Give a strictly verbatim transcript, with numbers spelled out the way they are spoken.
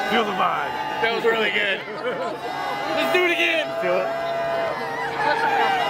Feel the vibe. That was really good. Let's do it again. Feel it.